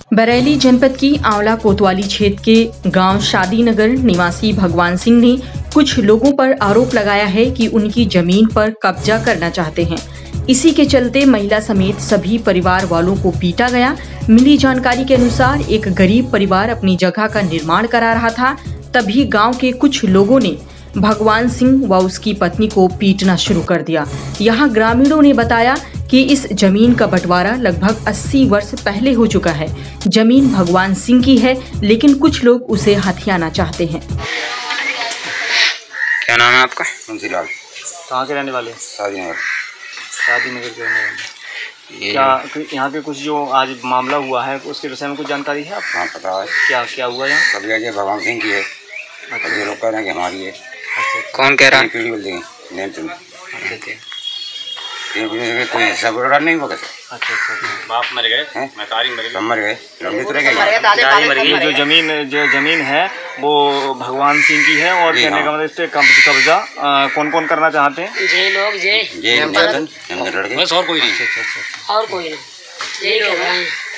बरेली जनपद की आंवला कोतवाली क्षेत्र के गांव शादी नगर निवासी भगवान सिंह ने कुछ लोगों पर आरोप लगाया है कि उनकी जमीन पर कब्जा करना चाहते हैं। इसी के चलते महिला समेत सभी परिवार वालों को पीटा गया। मिली जानकारी के अनुसार एक गरीब परिवार अपनी जगह का निर्माण करा रहा था, तभी गांव के कुछ लोगों ने भगवान सिंह व उसकी पत्नी को पीटना शुरू कर दिया। यहां ग्रामीणों ने बताया कि इस जमीन का बंटवारा लगभग 80 वर्ष पहले हो चुका है। जमीन भगवान सिंह की है, लेकिन कुछ लोग उसे हथियाना चाहते हैं। क्या नाम है आपका? मुंशीलाल। कहाँ के रहने वाले? शादी नगर। शादी नगर के रहने वाले। क्या यहाँ पे कुछ जो आज मामला हुआ है उसके विषय में कुछ जानकारी है आपको? हाँ, पता है। क्या हुआ यहाँ? कब्जा ये भगवान सिंह की है। अच्छा। ये लोग कह रहे हैं कि हमारी है। अच्छा। कौन कह रहा है? पीढ़ी बोल देंगे नेम से। अच्छा। कोई हिस्सा बड़ा नहीं होगा सर। अच्छा। बाप मर गए, महतारी मर गई, सब मर गए, लंबी तो रह गई। ये जो जमीन है वो भगवान सिंह की है और कहने का मतलब इस पे कब्जा कौन कौन करना चाहते हैं? ये लड़के बस और कोई नहीं। अच्छा। और कोई नहीं, यही लोग हैं।